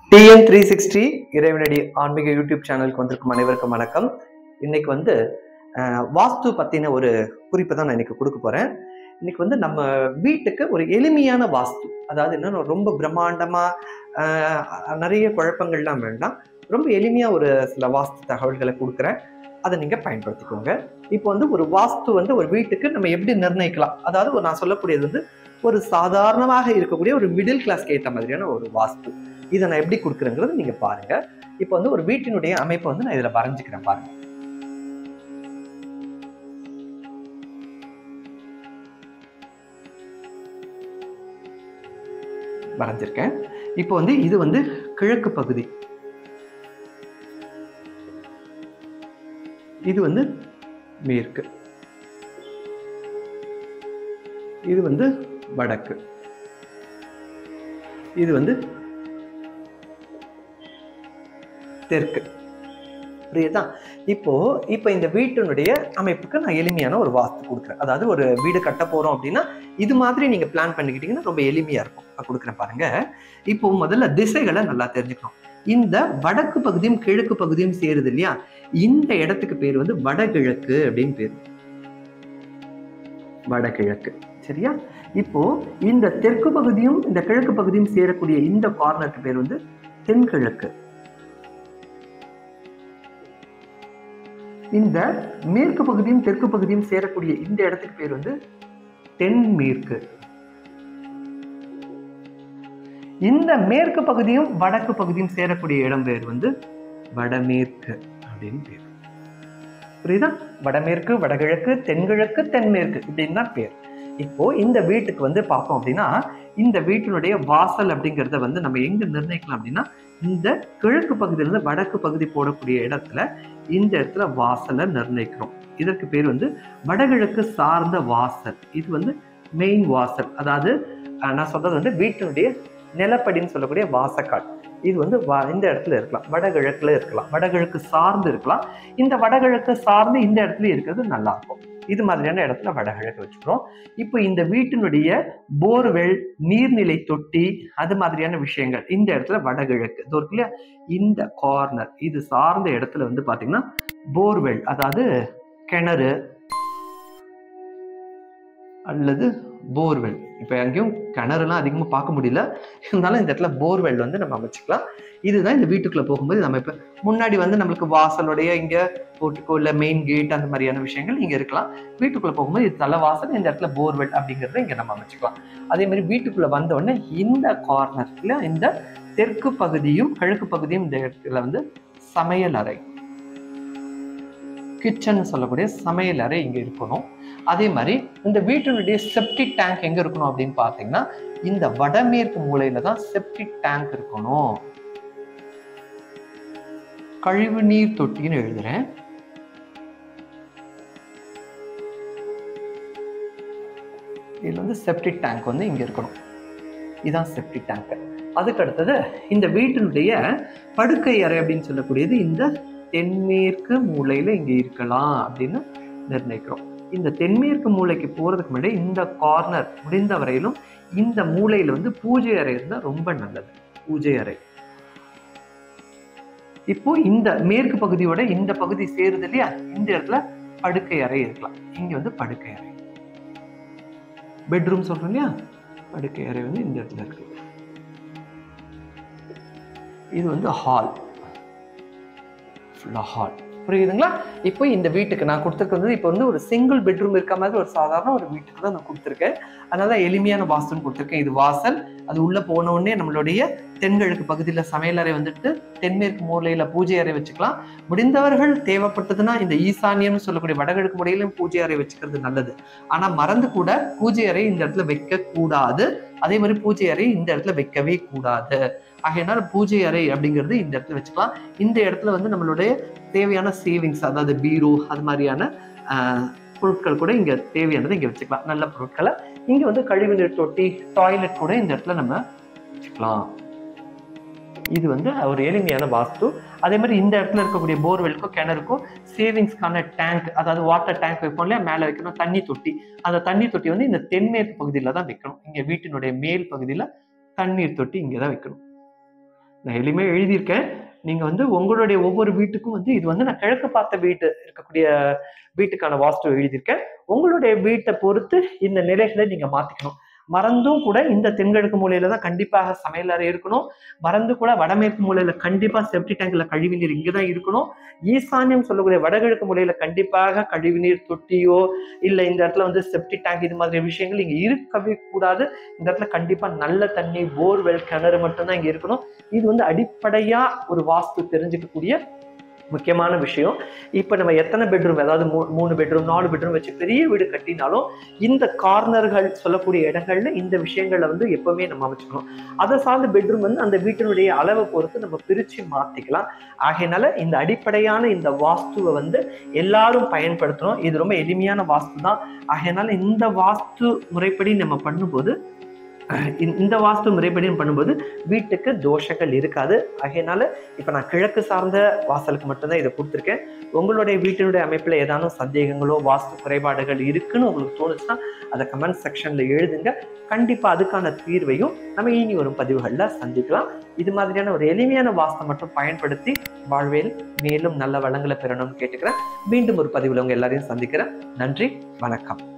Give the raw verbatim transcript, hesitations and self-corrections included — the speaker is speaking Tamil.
T N three sixty இறைவனடி ஆன்மீக யூடியூப் சேனலுக்கு வந்திருக்கும் அனைவருக்கும் வணக்கம். இன்னைக்கு வந்து வாஸ்து பத்தின ஒரு குறிப்பை தான் நான் இன்னைக்கு கொடுக்க போறேன். இன்னைக்கு வந்து நம்ம வீட்டுக்கு ஒரு எளிமையான வாஸ்து, அதாவது என்னன்னா ரொம்ப பிரம்மாண்டமா நிறைய குழப்பங்கள்லாம் வேண்டாம், ரொம்ப எளிமையா ஒரு சில வாஸ்து தகவல்களை கொடுக்குறேன். அதை நீங்க பயன்படுத்திக்கோங்க. இப்போ வந்து ஒரு வாஸ்து வந்து ஒரு வீட்டுக்கு நம்ம எப்படி நிர்ணயிக்கலாம், அதாவது நான் சொல்லக்கூடியது வந்து ஒரு சாதாரணமாக இருக்கக்கூடிய ஒரு மிடில் கிளாஸ்க்கு ஏற்ற மாதிரியான ஒரு வாஸ்து. இதை நான் எப்படி கொடுக்குறேங்கிறது நீங்க பாருங்க. இப்போ வந்து ஒரு வீட்டினுடைய அமைப்பை வந்து நான் இதுல வரைஞ்சுக்கிறேன் பாருங்க. வரைஞ்சிருக்கேன். இப்போ வந்து இது வந்து கிழக்கு பகுதி, இது வந்து மேற்கு, இது வந்து வடக்கு, இது வந்து தெற்கு. புரியுதா? இப்போ இப்போ இந்த வீட்டினுடைய அமைப்புக்கு நான் எளிமையான ஒரு வாஸ்து கொடுக்குறேன். அதாவது ஒரு வீடு கட்ட போறோம் அப்படின்னா இது மாதிரி நீங்க பிளான் பண்ணிக்கிட்டீங்கன்னா ரொம்ப எளிமையா இருக்கும். நான் கொடுக்குறேன் பாருங்க. இப்போ முதல்ல திசைகளை நல்லா தெரிஞ்சுக்கணும். இந்த வடக்கு பகுதியும் கிழக்கு பகுதியும் சேருது இல்லையா, இந்த இடத்துக்கு பேர் வந்து வடகிழக்கு அப்படின்னு பேரு. வடகிழக்கு, சரியா? இப்போ இந்த தெற்கு பகுதியும் இந்த கிழக்கு பகுதியும் சேரக்கூடிய இந்த கார்னருக்கு பேர் வந்து தென்கிழக்கு. இந்த மேற்கு பகுதியும் தெற்கு பகுதியும் சேரக்கூடிய இந்த இடத்துக்கு பேர் வந்து தென்மேற்கு. இந்த மேற்கு பகுதியும் வடக்கு பகுதியும் சேரக்கூடிய இடம் பேர் வந்து வடமேற்கு அப்படின்னு பேர். புரியுதா? வடமேற்கு, வடகிழக்கு, தென்கிழக்கு, தென்மேற்கு இப்படின்னு தான் பேர். இப்போ இந்த வீட்டுக்கு வந்து பார்த்தோம் அப்படின்னா இந்த வீட்டினுடைய வாசல் அப்படிங்கிறத வந்து நம்ம எங்க நிர்ணயிக்கலாம் அப்படின்னா இந்த கிழக்கு பகுதியிலிருந்து வடக்கு பகுதி போடக்கூடிய இடத்துல இந்த இடத்துல வாசலை நிர்ணயிக்கிறோம். இதற்கு பேர் வந்து வடகிழக்கு சார்ந்த வாசல். இது வந்து மெயின் வாசல், அதாவது நான் சொல்றது வந்து வீட்டினுடைய நிலப்படின்னு சொல்லக்கூடிய வாசக்கால். இது வந்து இந்த இடத்துல இருக்கலாம், வடகிழக்குல இருக்கலாம், வடகிழக்கு சார்ந்து இருக்கலாம். இந்த வடகிழக்கு சார்ந்து இந்த இடத்துல இருக்கிறது நல்லா இருக்கும். இது மாதிரியான இடத்துல வடகிழக்கு வச்சுக்கிறோம். இப்போ இந்த வீட்டினுடைய போர்வெல், நீர்நிலை தொட்டி, அது மாதிரியான விஷயங்கள் இந்த இடத்துல வடகிழக்கு இருக்கு இல்லையா, இந்த கார்னர் இது சார்ந்த இடத்துல வந்து பாத்தீங்கன்னா போர்வெல், அதாவது கிணறு அல்லது போர்வெல். இப்ப எங்கேயும் கிணறுலாம் அதிகமா பார்க்க முடியல, இருந்தாலும் இந்த இடத்துல போர்வெல் வந்து நம்ம அமைச்சுக்கலாம். இதுதான் இந்த வீட்டுக்குள்ள போகும்போது நம்ம இப்ப முன்னாடி வந்து நம்மளுக்கு வாசலுடைய இங்க போர்ட்டிகோ இல்ல மெயின் கேட் அந்த மாதிரியான விஷயங்கள் இங்க இருக்கலாம். வீட்டுக்குள்ள போகும்போது இது தலைவாசல், இந்த இடத்துல போர்வெல் அப்படிங்கறத இங்க நம்ம அமைச்சுக்கலாம். அதே மாதிரி வீட்டுக்குள்ள வந்த உடனே இந்த கார்னர்ல இந்த தெற்கு பகுதியும் கிழக்கு பகுதியும் இந்த இடத்துல வந்து சமையல் அறை, கிச்சன் சொல்லக்கூடிய சமையல் அறை இங்க இருக்கணும். அதே மாதிரி இந்த வீட்டினுடைய செப்டிக் டேங்க் எங்க இருக்கணும் அப்படின்னு பாத்தீங்கன்னா இந்த வடமேற்கு மூலையில தான் செப்டிக் டேங்க் இருக்கணும். கழிவு நீர் தொட்டின்னு எழுதுறேன். இதுல வந்து செப்டிக் டேங்க் வந்து இங்க இருக்கணும். இதுதான் செப்டிக் டேங்க். அதுக்கு அடுத்தது இந்த வீட்டினுடைய படுக்கை அறை அப்படின்னு சொல்லக்கூடியது இந்த தென்மேற்கு மூலையில இங்க இருக்கலாம் அப்படின்னு நிர்ணயிக்கிறோம். இந்த தென்மேற்கு மூலைக்கு போறதுக்கு முன்னாடி இந்த கார்னர் முடிந்த வரையிலும் இந்த மூலையில வந்து பூஜை அறை இருந்தா ரொம்ப நல்லது. பூஜை அறை இப்போ இந்த மேற்கு பகுதியோட இந்த பகுதி சேருது இல்லையா, இந்த இடத்துல படுக்கை அறை இருக்கலாம். இங்க வந்து படுக்கை அறை, பெட்ரூம் சொல்றோம் இல்லையா, படுக்கை அறை வந்து இந்த இடத்துல இருக்கு. இது வந்து ஹால், ஹால். புரியுதுங்களா? இப்போ இந்த வீட்டுக்கு நான் கொடுத்துருக்கிறது இப்போ வந்து ஒரு சிங்கிள் பெட்ரூம் இருக்க மாதிரி ஒரு சாதாரண ஒரு வீட்டுக்கு தான் நான் கொடுத்துருக்கேன். அதனால எளிமையான வாஸ்துன்னு கொடுத்துருக்கேன். இது வாசல், அது உள்ள போன உடனே நம்மளுடைய தென்கிழக்கு பகுதியில சமையலறை வந்துட்டு தென்மேற்கு மூலையில பூஜை அறை வச்சுக்கலாம். முடிந்தவர்கள் தேவைப்பட்டதுன்னா இந்த ஈசானியம்னு சொல்லக்கூடிய வடகிழக்கு முறையிலும் பூஜை அறை வச்சுக்கிறது நல்லது. ஆனா மறந்து கூட பூஜை அறை இந்த இடத்துல வைக்க கூடாது. அதே மாதிரி பூஜை அறை இந்த இடத்துல வைக்கவே கூடாது. ஆகையினால பூஜை அறை அப்படிங்கிறது இந்த இடத்துல வச்சுக்கலாம். இந்த இடத்துல வந்து நம்மளுடைய தேவையான சேவிங்ஸ், அதாவது பீரோ அது மாதிரியான ஆஹ் பொருட்கள் கூட இங்க தேவையானது இங்க வச்சுக்கலாம். நல்ல பொருட்களை இங்க வந்து கழிவுநீர் தொட்டி, டாய்லெட் கூட இந்த இடத்துல நம்ம வச்சுக்கலாம். இது வந்து ஒரு எளிமையான வாஸ்து. அதே மாதிரி இந்த இடத்துல இருக்கக்கூடிய போர்வெல்க்கும் கிணறுக்கும் சேவிங்ஸ்க்கான டேங்க், அதாவது வாட்டர் டேங்க் வைப்போம் இல்லையா, மேல வைக்கணும் தண்ணி தொட்டி. அந்த தண்ணி தொட்டி வந்து இந்த தென்மேற்கு பகுதியில தான் வைக்கணும். இங்க வீட்டினுடைய மேல் பகுதியில தண்ணீர் தொட்டி இங்கதான் வைக்கணும். நான் எளிமையா எழுதியிருக்கேன். நீங்க வந்து உங்களுடைய ஒவ்வொரு வீட்டுக்கும் வந்து இது வந்து நான் கிழக்கு பார்த்த வீட்டு இருக்கக்கூடிய வீட்டுக்கான வாஸ்து எழுதியிருக்கேன். உங்களுடைய வீட்டை பொறுத்து இந்த நிலைகளை நீங்க மாத்திக்கணும். மறந்தும் கூட இந்த தென்கிழக்கு மூலையில தான் கண்டிப்பாக சமையல் அறை இருக்கணும். மறந்து கூட வடமேற்கு மூலையில கண்டிப்பா செப்டி டேங்க்ல கழிவுநீர் இங்கதான் இருக்கணும். ஈசான்யம் சொல்லக்கூடிய வடகிழக்கு மூலையில கண்டிப்பாக கழிவுநீர் தொட்டியோ இல்ல இந்த இடத்துல வந்து செப்டி டேங்க் இது மாதிரி விஷயங்கள் இங்க இருக்கவே கூடாது. இந்த இடத்துல கண்டிப்பா நல்ல தண்ணி, போர்வெல், கிணறு மட்டும்தான் இங்க இருக்கணும். இது வந்து அடிப்படையா ஒரு வாஸ்து தெரிஞ்சுக்கக்கூடிய முக்கியமான விஷயம். இப்ப நம்ம எத்தனை பெட்ரூம், அதாவது மூணு பெட்ரூம் நாலு பெட்ரூம் வச்சு பெரிய வீடு கட்டினாலும் இந்த கார்னர்கள் சொல்லக்கூடிய இடங்கள்ல இந்த விஷயங்களை வந்து எப்பவுமே நம்ம அமைச்சுக்கணும். அதை சார்ந்த பெட்ரூம் வந்து அந்த வீட்டினுடைய அளவை பொறுத்து நம்ம பிரிச்சு மாத்திக்கலாம். ஆகையினால இந்த அடிப்படையான இந்த வாஸ்துவை வந்து எல்லாரும் பயன்படுத்தணும். இது ரொம்ப எளிமையான வாஸ்து தான். ஆகையினால இந்த வாஸ்து முறைப்படி நம்ம பண்ணும்போது இந்த வாஸ்து முறைப்படி பண்ணும்போது வீட்டுக்கு தோஷங்கள் இருக்காது. ஆகையினால இப்ப நான் கிழக்கு சார்ந்த வாசலுக்கு மட்டும்தான் இதை கொடுத்துருக்கேன். உங்களுடைய வீட்டினுடைய அமைப்புல ஏதாவது சந்தேகங்களோ வாஸ்து குறைபாடுகள் இருக்குன்னு உங்களுக்கு தோணுச்சுன்னா அதை கமெண்ட் செக்ஷன்ல எழுதுங்க. கண்டிப்பா அதுக்கான தீர்வையும் நம்ம இனி வரும் பதிவுகள்ல சந்திக்கலாம். இது மாதிரியான ஒரு எளிமையான வாஸ்தை மட்டும் பயன்படுத்தி வாழ்வில் மேலும் நல்ல வளங்களை பெறணும்னு கேட்டுக்கிறேன். மீண்டும் ஒரு பதிவுல உங்க எல்லாரையும் சந்திக்கிறேன். நன்றி, வணக்கம்.